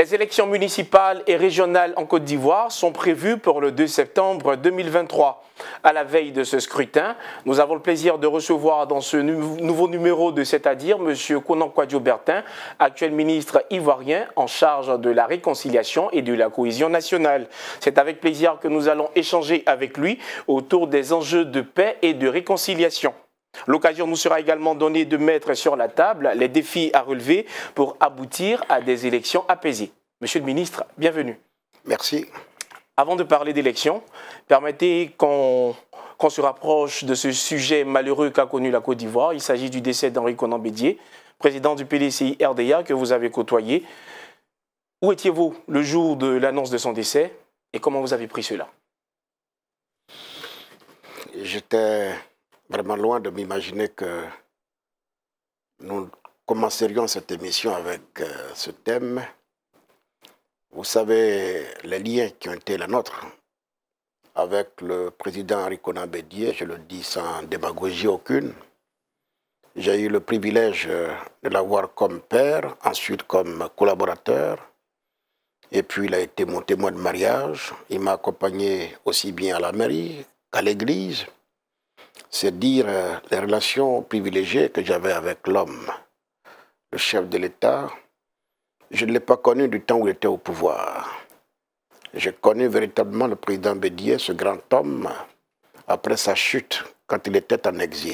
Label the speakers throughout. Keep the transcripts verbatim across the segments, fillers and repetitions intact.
Speaker 1: Les élections municipales et régionales en Côte d'Ivoire sont prévues pour le deux septembre deux mille vingt-trois. À la veille de ce scrutin, nous avons le plaisir de recevoir dans ce nouveau numéro de C'est-à-dire M. Konan Kwadjo-Bertin, actuel ministre ivoirien en charge de la réconciliation et de la cohésion nationale. C'est avec plaisir que nous allons échanger avec lui autour des enjeux de paix et de réconciliation. L'occasion nous sera également donnée de mettre sur la table les défis à relever pour aboutir à des élections apaisées. Monsieur le ministre, bienvenue.
Speaker 2: Merci.
Speaker 1: Avant de parler d'élections, permettez qu'on qu'on se rapproche de ce sujet malheureux qu'a connu la Côte d'Ivoire. Il s'agit du décès d'Henri Konan Bédié, président du P D C I R D A que vous avez côtoyé. Où étiez-vous le jour de l'annonce de son décès et comment vous avez pris cela?
Speaker 2: J'étais vraiment loin de m'imaginer que nous commencerions cette émission avec euh, ce thème. Vous savez, les liens qui ont été les nôtres avec le président Henri Konan Bédié, je le dis sans démagogie aucune. J'ai eu le privilège de l'avoir comme père, ensuite comme collaborateur. Et puis il a été mon témoin de mariage. Il m'a accompagné aussi bien à la mairie qu'à l'église. C'est dire euh, les relations privilégiées que j'avais avec l'homme, le chef de l'État. Je ne l'ai pas connu du temps où il était au pouvoir. J'ai connu véritablement le président Bédié, ce grand homme, après sa chute, quand il était en exil.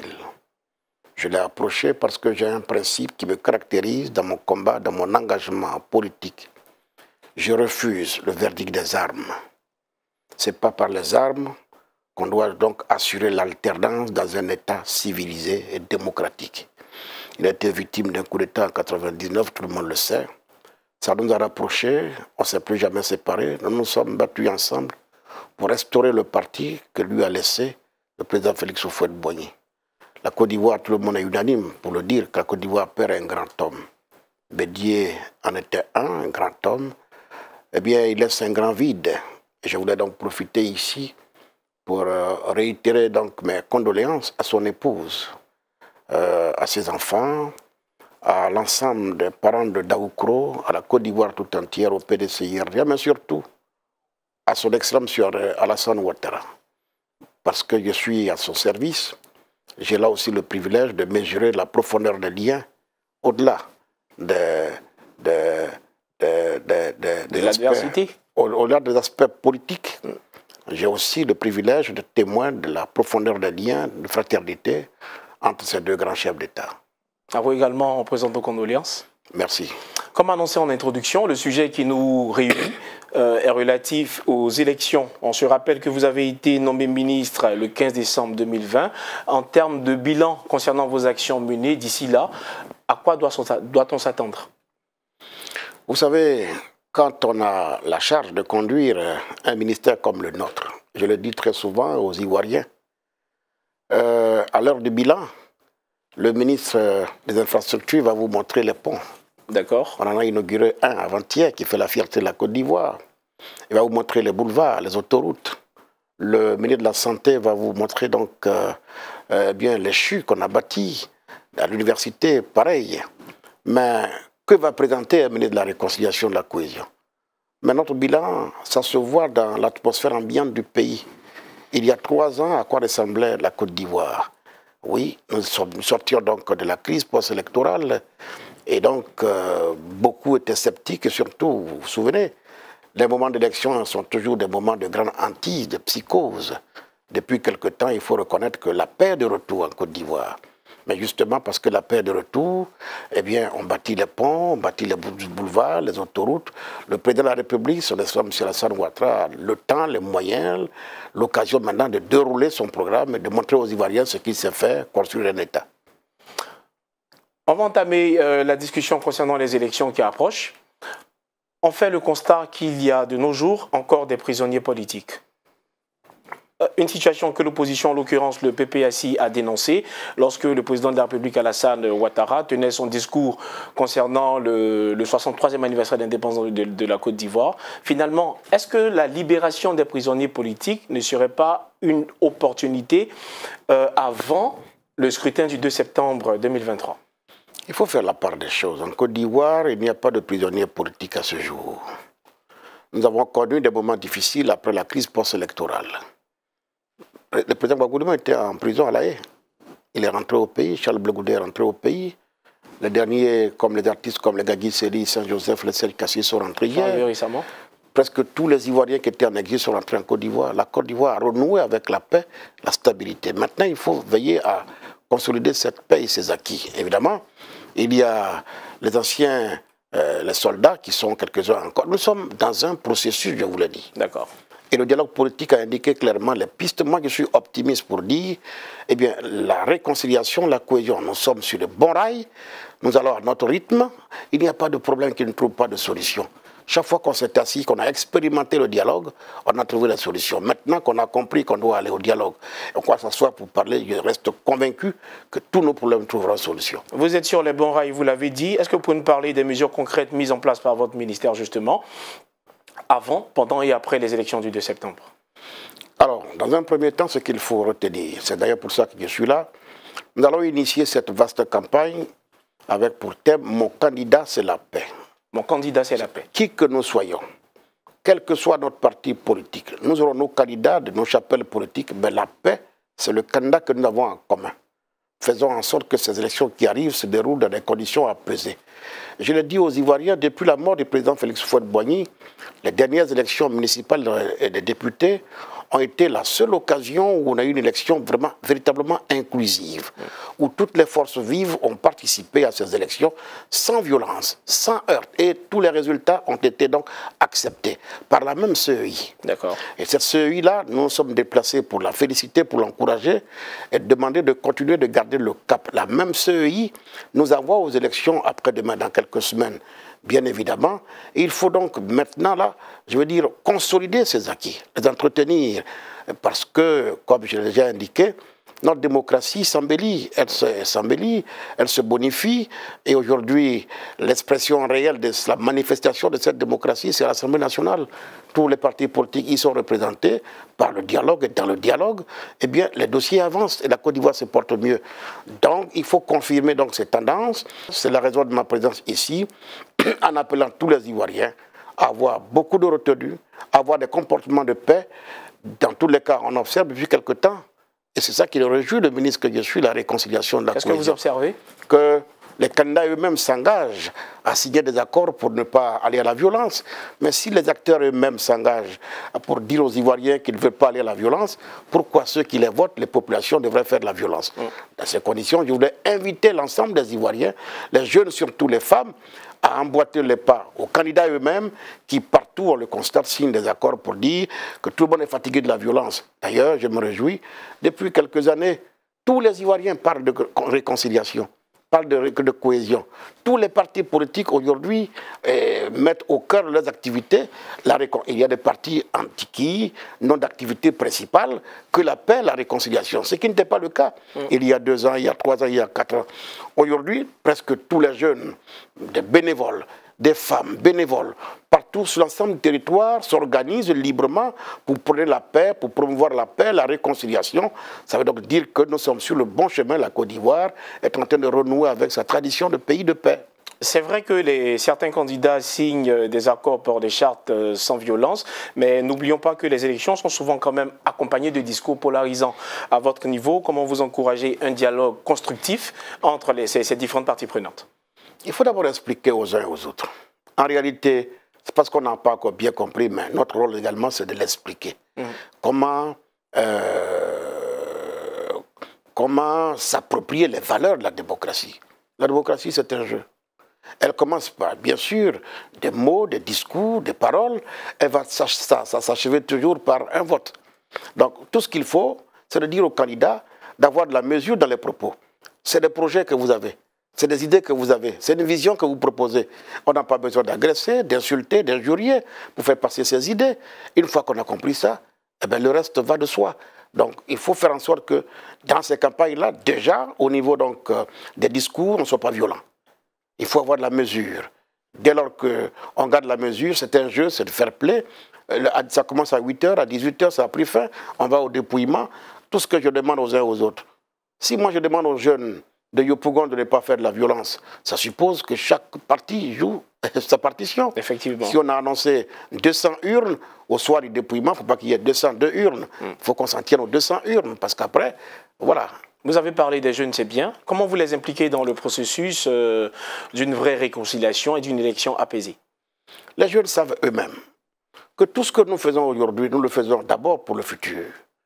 Speaker 2: Je l'ai approché parce que j'ai un principe qui me caractérise dans mon combat, dans mon engagement politique. Je refuse le verdict des armes. Ce n'est pas par les armes qu'on doit donc assurer l'alternance dans un État civilisé et démocratique. Il a été victime d'un coup d'État en mille neuf cent quatre-vingt-dix-neuf, tout le monde le sait. Ça nous a rapprochés, on ne s'est plus jamais séparés. Nous nous sommes battus ensemble pour restaurer le parti que lui a laissé le président Félix Houphouët-Boigny. La Côte d'Ivoire, tout le monde est unanime pour le dire que la Côte d'Ivoire perd un grand homme. Bédié en était un, un grand homme. Eh bien, il laisse un grand vide. Et je voulais donc profiter ici pour euh, réitérer donc mes condoléances à son épouse, euh, à ses enfants, à l'ensemble des parents de Daoukro, à la Côte d'Ivoire tout entière, au P D C I R D A, mais surtout à son excellence sur Alassane Ouattara. Parce que je suis à son service, j'ai là aussi le privilège de mesurer la profondeur des liens au-delà de, de, de, de, de,
Speaker 1: de l'adversité.
Speaker 2: Au-delà des aspects politiques. J'ai aussi le privilège de témoin de la profondeur des liens de fraternité entre ces deux grands chefs d'État.
Speaker 1: À vous également, on présente nos condoléances.
Speaker 2: Merci.
Speaker 1: Comme annoncé en introduction, le sujet qui nous réunit euh, est relatif aux élections. On se rappelle que vous avez été nommé ministre le quinze décembre deux mille vingt. En termes de bilan concernant vos actions menées d'ici là, à quoi doit-on s'attendre?
Speaker 2: Vous savez, quand on a la charge de conduire un ministère comme le nôtre, je le dis très souvent aux Ivoiriens, euh, à l'heure du bilan, le ministre des Infrastructures va vous montrer les ponts.
Speaker 1: D'accord.
Speaker 2: On en a inauguré un avant-hier qui fait la fierté de la Côte d'Ivoire. Il va vous montrer les boulevards, les autoroutes. Le ministre de la Santé va vous montrer donc euh, euh, bien les C H U qu'on a bâtis. À l'université, pareil. Mais que va présenter le ministre de la Réconciliation et de la Cohésion? Mais notre bilan, ça se voit dans l'atmosphère ambiante du pays. Il y a trois ans, à quoi ressemblait la Côte d'Ivoire? Oui, nous sortions donc de la crise post-électorale et donc euh, beaucoup étaient sceptiques et surtout, vous vous souvenez, les moments d'élection sont toujours des moments de grande hantise, de psychose. Depuis quelque temps, il faut reconnaître que la paix est de retour en Côte d'Ivoire. Mais justement parce que la paix est de retour, eh bien, on bâtit les ponts, on bâtit les boulevards, les autoroutes. Le président de la République, son excellence M. Alassane Ouattara, a le temps, les moyens, l'occasion maintenant de dérouler son programme et de montrer aux Ivoiriens ce qu'il sait faire, construire un État.
Speaker 1: On va entamer euh, la discussion concernant les élections qui approchent. On fait le constat qu'il y a de nos jours encore des prisonniers politiques. Une situation que l'opposition, en l'occurrence le P P A C I, a dénoncée lorsque le président de la République Alassane Ouattara tenait son discours concernant le, le soixante-troisième anniversaire d'indépendance de, de la Côte d'Ivoire. Finalement, est-ce que la libération des prisonniers politiques ne serait pas une opportunité euh, avant le scrutin du deux septembre deux mille vingt-trois?
Speaker 2: Il faut faire la part des choses. En Côte d'Ivoire, il n'y a pas de prisonniers politiques à ce jour. Nous avons connu des moments difficiles après la crise post-électorale. Le président Gbagbo était en prison à La Haye. Il est rentré au pays, Charles Blé Goudé est rentré au pays. Les derniers, comme les artistes comme les Gagui Seri, Saint-Joseph, les Serge Kassi sont rentrés hier.
Speaker 1: Récemment.
Speaker 2: Presque tous les Ivoiriens qui étaient en exil sont rentrés en Côte d'Ivoire. La Côte d'Ivoire a renoué avec la paix, la stabilité. Maintenant, il faut veiller à consolider cette paix et ses acquis. Évidemment, il y a les anciens, euh, les soldats qui sont quelques-uns encore. Nous sommes dans un processus, je vous l'ai dit.
Speaker 1: D'accord.
Speaker 2: Et le dialogue politique a indiqué clairement les pistes. Moi, je suis optimiste pour dire, eh bien, la réconciliation, la cohésion, nous sommes sur de bons rails, nous allons à notre rythme, il n'y a pas de problème qui ne trouve pas de solution. Chaque fois qu'on s'est assis, qu'on a expérimenté le dialogue, on a trouvé la solution. Maintenant qu'on a compris qu'on doit aller au dialogue, et qu'on va s'asseoir pour parler, je reste convaincu que tous nos problèmes trouveront solution.
Speaker 1: Vous êtes sur les bons rails, vous l'avez dit. Est-ce que vous pouvez nous parler des mesures concrètes mises en place par votre ministère, justement, avant, pendant et après les élections du deux septembre?
Speaker 2: Alors, dans un premier temps, ce qu'il faut retenir, c'est d'ailleurs pour ça que je suis là, nous allons initier cette vaste campagne avec pour thème « Mon candidat, c'est la paix ».
Speaker 1: Mon candidat, c'est la paix.
Speaker 2: Qui que nous soyons, quel que soit notre parti politique, nous aurons nos candidats de nos chapelles politiques, mais la paix, c'est le candidat que nous avons en commun. Faisons en sorte que ces élections qui arrivent se déroulent dans des conditions apaisées. Je l'ai dit aux Ivoiriens, depuis la mort du président Félix Houphouët-Boigny, les dernières élections municipales et des députés ont été la seule occasion où on a eu une élection vraiment, véritablement inclusive, où toutes les forces vives ont participé à ces élections sans violence, sans heurts, et tous les résultats ont été donc acceptés par la même C E I.
Speaker 1: D'accord.
Speaker 2: Et cette C E I-là, nous nous sommes déplacés pour la féliciter, pour l'encourager et demander de continuer de garder le cap. La même C E I nous envoie aux élections après-demain, dans quelques semaines, bien évidemment. Et il faut donc maintenant, là, je veux dire, consolider ces acquis, les entretenir, parce que, comme je l'ai déjà indiqué, notre démocratie s'embellit, elle s'embellit, elle se bonifie, et aujourd'hui, l'expression réelle de la manifestation de cette démocratie, c'est l'Assemblée nationale. Tous les partis politiques y sont représentés par le dialogue, et dans le dialogue, eh bien, les dossiers avancent et la Côte d'Ivoire se porte mieux. Donc, il faut confirmer donc ces tendances. C'est la raison de ma présence ici, en appelant tous les Ivoiriens à avoir beaucoup de retenue, à avoir des comportements de paix. Dans tous les cas, on observe depuis quelque temps, et c'est ça qui réjouit le ministre que je suis, la réconciliation de la cohésion.
Speaker 1: Qu'est-ce que vous observez?
Speaker 2: Que les candidats eux-mêmes s'engagent à signer des accords pour ne pas aller à la violence. Mais si les acteurs eux-mêmes s'engagent pour dire aux Ivoiriens qu'ils ne veulent pas aller à la violence, pourquoi ceux qui les votent, les populations, devraient faire de la violence? Mm. Dans ces conditions, je voulais inviter l'ensemble des Ivoiriens, les jeunes, surtout les femmes, à emboîter les pas aux candidats eux-mêmes qui, partout, on le constate, signent des accords pour dire que tout le monde est fatigué de la violence. D'ailleurs, je me réjouis, depuis quelques années, tous les Ivoiriens parlent de réconciliation, parlent de, de cohésion. Tous les partis politiques, aujourd'hui, eh, mettent au cœur de leurs activités la réconciliation. Il y a des partis antiquis, non d'activité principale, que la paix, la réconciliation. Ce qui n'était pas le cas mmh. il y a deux ans, il y a trois ans, il y a quatre ans. Aujourd'hui, presque tous les jeunes, des bénévoles, des femmes bénévoles, partout sur l'ensemble du territoire, s'organisent librement pour prôner la paix, pour promouvoir la paix, la réconciliation. Ça veut donc dire que nous sommes sur le bon chemin. La Côte d'Ivoire est en train de renouer avec sa tradition de pays de paix.
Speaker 1: C'est vrai que les, certains candidats signent des accords pour des chartes sans violence, mais n'oublions pas que les élections sont souvent quand même accompagnées de discours polarisants. À votre niveau, comment vous encouragez un dialogue constructif entre les, ces, ces différentes parties prenantes?
Speaker 2: Il faut d'abord expliquer aux uns et aux autres. En réalité, c'est parce qu'on n'a pas encore bien compris, mais notre rôle également, c'est de l'expliquer. Mmh. Comment, euh, comment s'approprier les valeurs de la démocratie. La démocratie, c'est un jeu. Elle commence par, bien sûr, des mots, des discours, des paroles. Elle va s'achever toujours par un vote. Donc, tout ce qu'il faut, c'est de dire aux candidats d'avoir de la mesure dans les propos. C'est des projets que vous avez. C'est des idées que vous avez, c'est une vision que vous proposez. On n'a pas besoin d'agresser, d'insulter, d'injurier pour faire passer ces idées. Une fois qu'on a compris ça, eh bien, le reste va de soi. Donc, il faut faire en sorte que dans ces campagnes-là, déjà, au niveau donc, euh, des discours, on ne soit pas violent. Il faut avoir de la mesure. Dès lors qu'on garde la mesure, c'est un jeu, c'est de fair play. Ça commence à huit heures, à dix-huit heures, ça a pris fin. On va au dépouillement. Tout ce que je demande aux uns et aux autres. Si moi, je demande aux jeunes de Yopougon de ne pas faire de la violence. Ça suppose que chaque parti joue sa partition.
Speaker 1: Effectivement.
Speaker 2: Si on a annoncé deux cents urnes, au soir du dépouillement, il ne faut pas qu'il y ait deux cent deux urnes. Il mm. faut qu'on s'en tienne aux deux cents urnes, parce qu'après, voilà.
Speaker 1: Vous avez parlé des jeunes, c'est bien. Comment vous les impliquez dans le processus euh, d'une vraie réconciliation et d'une élection apaisée?
Speaker 2: Les jeunes savent eux-mêmes que tout ce que nous faisons aujourd'hui, nous le faisons d'abord pour le futur.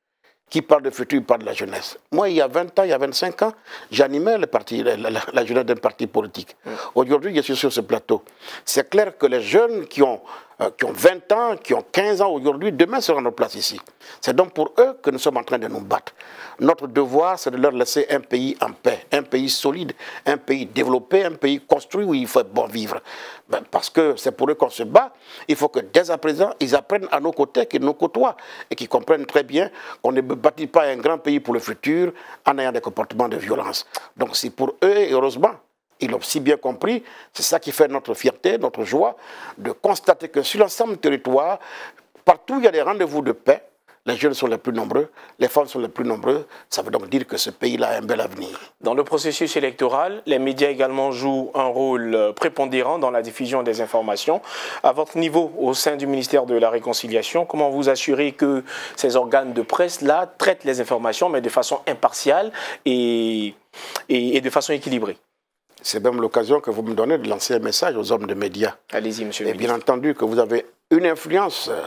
Speaker 2: Qui parle de futur parle de la jeunesse. Moi, il y a vingt ans, il y a vingt-cinq ans, j'animais le parti, la, la, la jeunesse d'un parti politique. Mm. Aujourd'hui, je suis sur ce plateau. C'est clair que les jeunes qui ont, euh, qui ont vingt ans, qui ont quinze ans aujourd'hui, demain seront nos places ici. C'est donc pour eux que nous sommes en train de nous battre. Notre devoir, c'est de leur laisser un pays en paix, un pays solide, un pays développé, un pays construit où il faut bon vivre. Ben, parce que c'est pour eux qu'on se bat. Il faut que dès à présent, ils apprennent à nos côtés, qu'ils nous côtoient et qu'ils comprennent très bien qu'on ne bâtit pas un grand pays pour le futur en ayant des comportements de violence. Donc c'est pour eux, et heureusement, ils l'ont si bien compris, c'est ça qui fait notre fierté, notre joie, de constater que sur l'ensemble du territoire, partout où il y a des rendez-vous de paix, les jeunes sont les plus nombreux, les femmes sont les plus nombreuses. Ça veut donc dire que ce pays-là a un bel avenir. Dans le processus électoral, les médias également jouent un rôle prépondérant dans la diffusion des informations. À votre niveau, au sein du ministère de la Réconciliation, comment vous assurez que ces organes de presse-là traitent les informations, mais de façon impartiale et, et, et de façon équilibrée? C'est même l'occasion que vous me donnez de lancer un message aux hommes de médias. Allez-y, monsieur le ministre. Et bien entendu que vous avez une influence euh,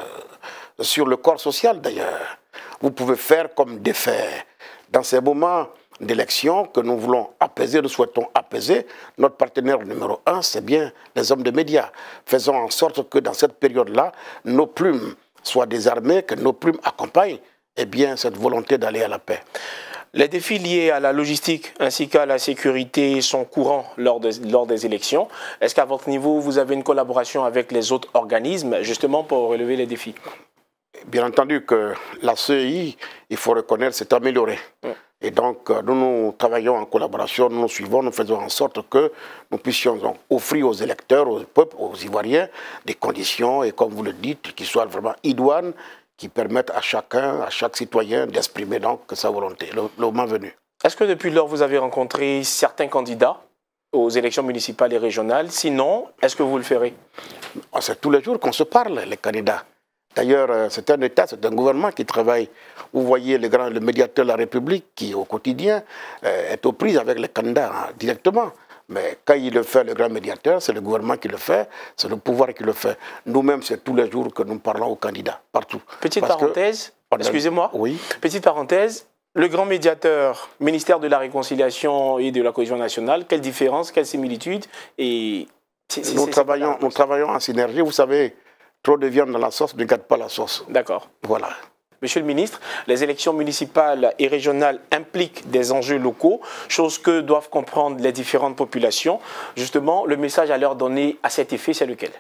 Speaker 2: sur le corps social d'ailleurs. Vous pouvez faire comme défaire. Dans ces moments d'élection que nous voulons apaiser, nous souhaitons apaiser, notre partenaire numéro un, c'est bien les hommes de médias. Faisons en sorte que dans cette période-là, nos plumes soient désarmées, que nos plumes accompagnent eh bien, cette volonté d'aller à la paix. Les défis liés à la logistique ainsi qu'à la sécurité sont courants lors, de, lors des élections. Est-ce qu'à votre niveau, vous avez une collaboration avec les autres organismes justement pour relever les défis? Bien entendu que la C E I, il faut reconnaître, s'est améliorée. Mm. Et donc, nous, nous travaillons en collaboration, nous nous suivons, nous faisons en sorte que nous puissions donc offrir aux électeurs, au peuple, aux Ivoiriens, des conditions, et comme vous le dites, qui soient vraiment idoines, qui permettent à chacun, à chaque citoyen d'exprimer donc sa volonté, le, le moment venu. Est-ce que depuis lors, vous avez rencontré certains candidats aux élections municipales et régionales? Sinon, est-ce que vous le ferez? C'est tous les jours qu'on se parle, les candidats. D'ailleurs, c'est un État, c'est un gouvernement qui travaille. Vous voyez le, grand, le médiateur de la République qui, au quotidien, euh, est aux prises avec les candidats hein, directement. Mais quand il le fait, le grand médiateur, c'est le gouvernement qui le fait, c'est le pouvoir qui le fait. Nous-mêmes, c'est tous les jours que nous parlons aux candidats, partout. Petite Parce parenthèse, excusez-moi. Oui. Petite parenthèse, le grand médiateur, ministère de la Réconciliation et de la Cohésion nationale, quelle différence, quelle similitude et c est, c est, nous, travaillons, nous travaillons en synergie, vous savez, trop de viande dans la sauce ne gâte pas la sauce. D'accord. Voilà. Monsieur le ministre, les élections municipales et régionales impliquent des enjeux locaux, chose que doivent comprendre les différentes populations. Justement, le message à leur donner à cet effet, c'est lequel?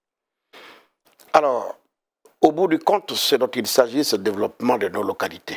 Speaker 2: Alors, au bout du compte, ce dont il s'agit, c'est le développement de nos localités.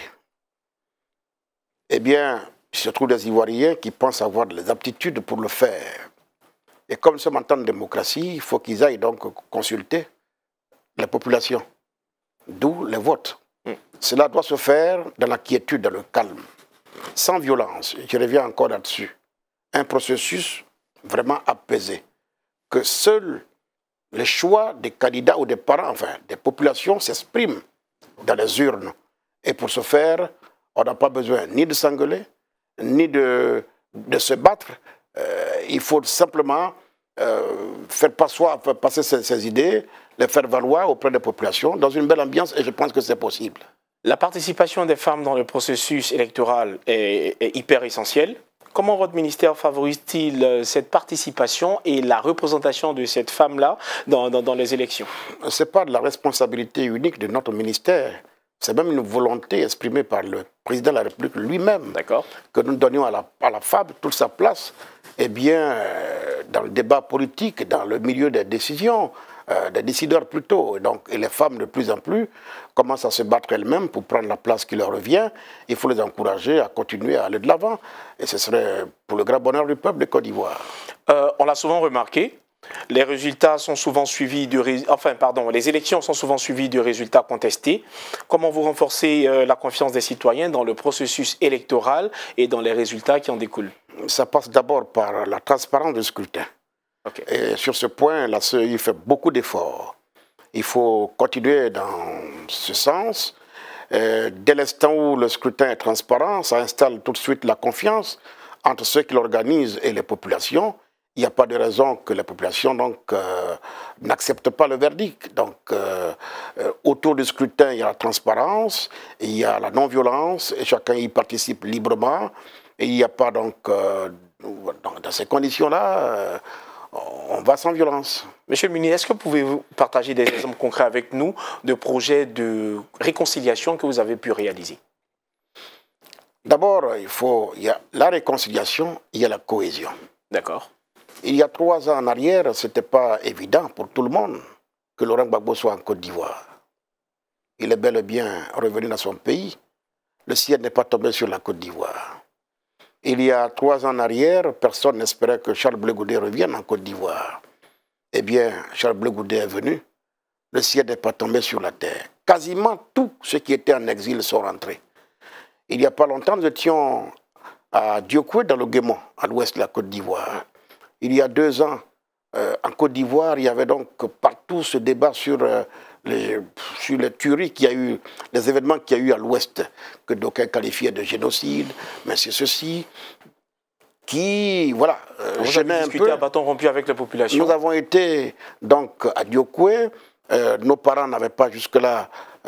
Speaker 2: Eh bien, il se trouve des Ivoiriens qui pensent avoir les aptitudes pour le faire. Et comme nous sommes en temps de démocratie, il faut qu'ils aillent donc consulter les populations, d'où les votes. Mm. Cela doit se faire dans la quiétude, dans le calme, sans violence. Je reviens encore là-dessus. Un processus vraiment apaisé. Que seuls les choix des candidats ou des parents, enfin des populations, s'expriment dans les urnes. Et pour ce faire, on n'a pas besoin ni de s'engueuler, ni de, de se battre. Euh, il faut simplement euh, faire, passer, faire passer ces, ces idées, les faire valoir auprès des populations dans une belle ambiance, et je pense que c'est possible. La participation des femmes dans le processus électoral est, est hyper essentielle. Comment votre ministère favorise-t-il cette participation et la représentation de cette femme-là dans, dans, dans les élections? Ce n'est pas de la responsabilité unique de notre ministère. C'est même une volonté exprimée par le président de la République lui-même, que nous donnions à la, à la femme toute sa place, eh bien, euh, dans le débat politique, dans le milieu des décisions, euh, des décideurs plutôt. Et, donc, et les femmes, de plus en plus, commencent à se battre elles-mêmes pour prendre la place qui leur revient. Il faut les encourager à continuer à aller de l'avant. Et ce serait pour le grand bonheur du peuple de Côte d'Ivoire. Euh, on l'a souvent remarqué,
Speaker 1: Les résultats sont souvent suivis de, enfin, pardon, les élections sont souvent suivies de résultats contestés. Comment vous renforcez euh, la confiance des citoyens dans le processus électoral et dans les résultats qui en découlent?
Speaker 2: Ça passe d'abord par la transparence du scrutin. Okay. Et sur ce point, la C E I fait beaucoup d'efforts. Il faut continuer dans ce sens. Euh, dès l'instant où le scrutin est transparent, ça installe tout de suite la confiance entre ceux qui l'organisent et les populations. Il n'y a pas de raison que les populations euh, n'acceptent pas le verdict. Donc, euh, euh, autour du scrutin, il y a la transparence, il y a la non-violence, et chacun y participe librement. Et il n'y a pas donc, euh, dans, dans ces conditions-là, euh, on va sans violence.
Speaker 1: Monsieur le ministre, est-ce que vous pouvez partager des exemples concrets avec nous de projets de réconciliation que vous avez pu réaliser?
Speaker 2: D'abord, il faut, il y a la réconciliation, il y a la cohésion.
Speaker 1: D'accord.
Speaker 2: Il y a trois ans en arrière, ce n'était pas évident pour tout le monde que Laurent Gbagbo soit en Côte d'Ivoire. Il est bel et bien revenu dans son pays. Le ciel n'est pas tombé sur la Côte d'Ivoire. Il y a trois ans en arrière, personne n'espérait que Charles Blé Goudé revienne en Côte d'Ivoire. Eh bien, Charles Blé Goudé est venu. Le ciel n'est pas tombé sur la terre. Quasiment tous ceux qui étaient en exil sont rentrés. Il n'y a pas longtemps, nous étions à Diokoué, dans le Guémon, à l'ouest de la Côte d'Ivoire. Il y a deux ans, euh, en Côte d'Ivoire, il y avait donc partout ce débat sur, euh, les, sur les tueries qu'il y a eu, les événements qu'il y a eu à l'ouest, que d'aucuns qualifiaient de génocide, mais c'est ceci qui, voilà,
Speaker 1: euh, gênait un peu. À bâton rompu avec la population.
Speaker 2: Nous avons été donc à Diokoué, euh, nos parents n'avaient pas jusque-là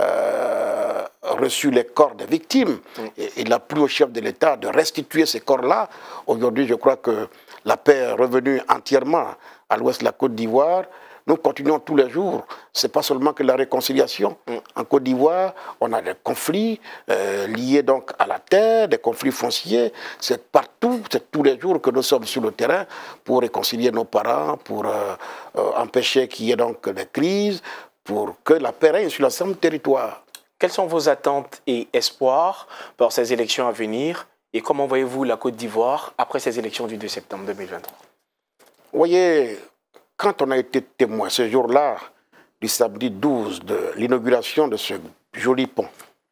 Speaker 2: euh, reçu les corps des victimes. Mm. Et il a plu au chef de l'État de restituer ces corps-là. Aujourd'hui, je crois que la paix est revenue entièrement à l'ouest de la Côte d'Ivoire. Nous continuons tous les jours. Ce n'est pas seulement que la réconciliation. Mm. En Côte d'Ivoire, on a des conflits euh, liés donc à la terre, des conflits fonciers. C'est partout, c'est tous les jours que nous sommes sur le terrain pour réconcilier nos parents, pour euh, euh, empêcher qu'il y ait donc des crises, pour que la paix règne sur l'ensemble du territoire.
Speaker 1: Quelles sont vos attentes et espoirs pour ces élections à venir? Et comment voyez-vous la Côte d'Ivoire après ces élections du deux septembre deux mille vingt-trois?
Speaker 2: Vous voyez, quand on a été témoin ce jour-là, du samedi douze, de l'inauguration de ce joli pont,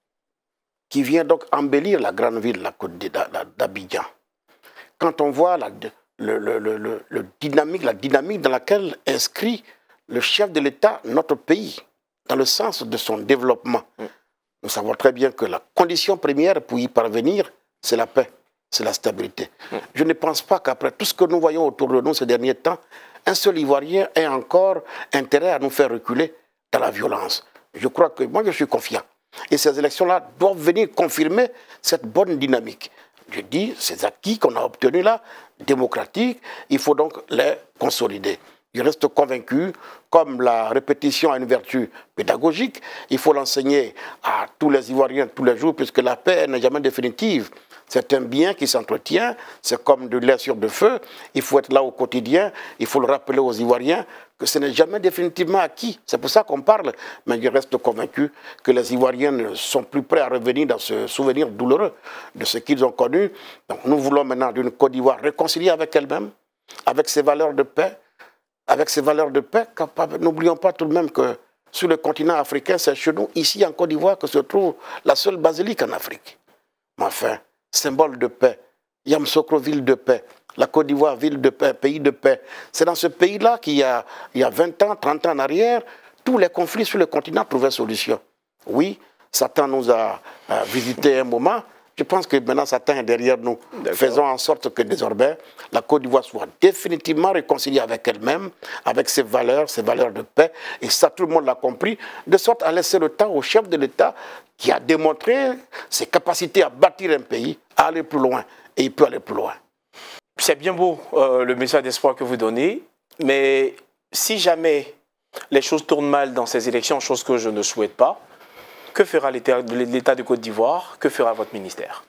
Speaker 2: qui vient donc embellir la grande ville de la Côte d'Abidjan, quand on voit la, le, le, le, le, le dynamique, la dynamique dans laquelle inscrit le chef de l'État notre pays, dans le sens de son développement, mm. nous savons très bien que la condition première pour y parvenir, c'est la paix, c'est la stabilité. Mmh. Je ne pense pas qu'après tout ce que nous voyons autour de nous ces derniers temps, un seul Ivoirien ait encore intérêt à nous faire reculer dans la violence. Je crois que moi, je suis confiant. Et ces élections-là doivent venir confirmer cette bonne dynamique. Je dis, ces acquis qu'on a obtenus là, démocratiques, il faut donc les consolider. Je reste convaincu, comme la répétition a une vertu pédagogique, il faut l'enseigner à tous les Ivoiriens tous les jours, puisque la paix n'est jamais définitive. C'est un bien qui s'entretient, c'est comme de l'air sur de feu, il faut être là au quotidien, il faut le rappeler aux Ivoiriens que ce n'est jamais définitivement acquis. C'est pour ça qu'on parle, mais je reste convaincu que les Ivoiriens ne sont plus prêts à revenir dans ce souvenir douloureux de ce qu'ils ont connu. Donc nous voulons maintenant d'une Côte d'Ivoire réconciliée avec elle-même, avec ses valeurs de paix, avec ces valeurs de paix, n'oublions pas tout de même que sur le continent africain, c'est chez nous, ici en Côte d'Ivoire, que se trouve la seule basilique en Afrique. Mais enfin, symbole de paix, Yamoussoukro, ville de paix, la Côte d'Ivoire, ville de paix, pays de paix. C'est dans ce pays-là qu'il y a, il y a vingt ans, trente ans en arrière, tous les conflits sur le continent trouvaient solution. Oui, Satan nous a, a visité un moment. Je pense que maintenant, Satan est derrière nous. Faisons en sorte que désormais, la Côte d'Ivoire soit définitivement réconciliée avec elle-même, avec ses valeurs, ses valeurs de paix. Et ça, tout le monde l'a compris, de sorte à laisser le temps au chef de l'État qui a démontré ses capacités à bâtir un pays, à aller plus loin. Et il peut aller plus loin.
Speaker 1: C'est bien beau euh, le message d'espoir que vous donnez, mais si jamais les choses tournent mal dans ces élections, chose que je ne souhaite pas, que fera l'État de Côte d'Ivoire? Que fera votre ministère?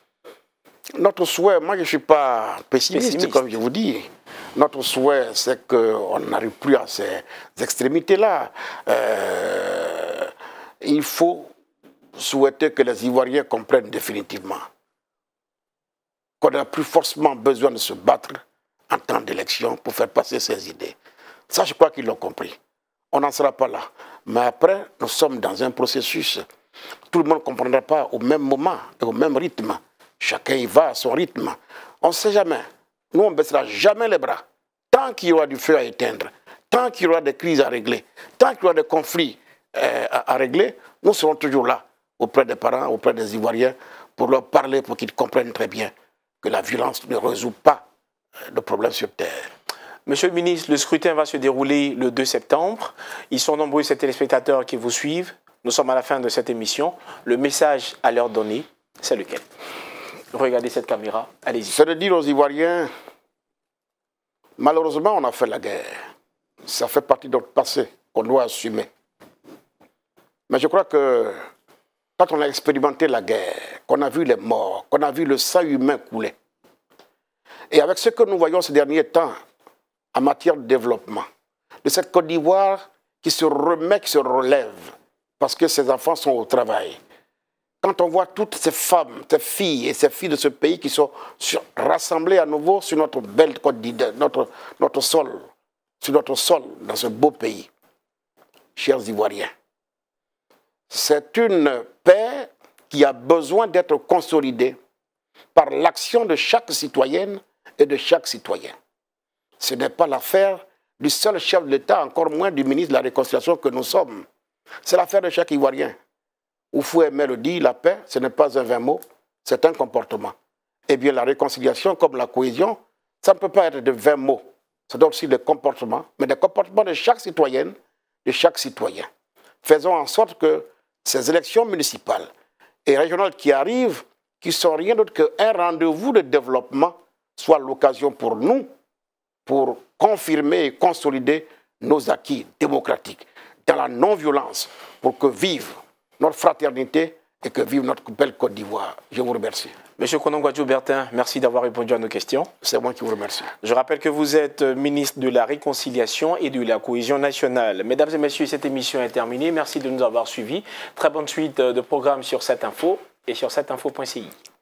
Speaker 2: Notre souhait, moi je ne suis pas pessimiste, pessimiste, comme je vous dis. Notre souhait, c'est qu'on n'arrive plus à ces extrémités-là. Euh, il faut souhaiter que les Ivoiriens comprennent définitivement qu'on n'a plus forcément besoin de se battre en temps d'élection pour faire passer ses idées. Ça, je crois qu'ils l'ont compris. On n'en sera pas là. Mais après, nous sommes dans un processus. Tout le monde ne comprendra pas au même moment et au même rythme. Chacun y va à son rythme. On ne sait jamais. Nous, on ne baissera jamais les bras. Tant qu'il y aura du feu à éteindre, tant qu'il y aura des crises à régler, tant qu'il y aura des conflits euh, à, à régler, nous serons toujours là, auprès des parents, auprès des Ivoiriens, pour leur parler, pour qu'ils comprennent très bien que la violence ne résout pas le problème sur terre.
Speaker 1: Monsieur le ministre, le scrutin va se dérouler le deux septembre. Ils sont nombreux, ces téléspectateurs qui vous suivent. Nous sommes à la fin de cette émission. Le message à leur donner, c'est lequel? Regardez cette caméra, allez-y.
Speaker 2: C'est de dire aux Ivoiriens, malheureusement, on a fait la guerre. Ça fait partie de notre passé qu'on doit assumer. Mais je crois que quand on a expérimenté la guerre, qu'on a vu les morts, qu'on a vu le sang humain couler, et avec ce que nous voyons ces derniers temps en matière de développement, de cette Côte d'Ivoire qui se remet, qui se relève, parce que ses enfants sont au travail. Quand on voit toutes ces femmes, ces filles et ces filles de ce pays qui sont sur, rassemblées à nouveau sur notre belle Côte d'Ivoire, notre, notre sol, sur notre sol, dans ce beau pays, chers Ivoiriens, c'est une paix qui a besoin d'être consolidée par l'action de chaque citoyenne et de chaque citoyen. Ce n'est pas l'affaire du seul chef de l'État, encore moins du ministre de la Réconciliation que nous sommes. C'est l'affaire de chaque Ivoirien. Oufou Aimé le dit, la paix, ce n'est pas un vain mot, c'est un comportement. Eh bien, la réconciliation, comme la cohésion, ça ne peut pas être de vains mots. C'est donc aussi des comportements, mais des comportements de chaque citoyenne, de chaque citoyen. Faisons en sorte que ces élections municipales et régionales qui arrivent, qui ne sont rien d'autre qu'un rendez-vous de développement, soient l'occasion pour nous, pour confirmer et consolider nos acquis démocratiques dans la non-violence, pour que vive notre fraternité et que vive notre belle Côte d'Ivoire. Je vous remercie.
Speaker 1: Monsieur Konongo Bertin, merci d'avoir répondu à nos questions.
Speaker 2: C'est moi qui vous remercie.
Speaker 1: Je rappelle que vous êtes ministre de la Réconciliation et de la Cohésion nationale. Mesdames et messieurs, cette émission est terminée. Merci de nous avoir suivis. Très bonne suite de programmes sur cette info et sur cette info point C I.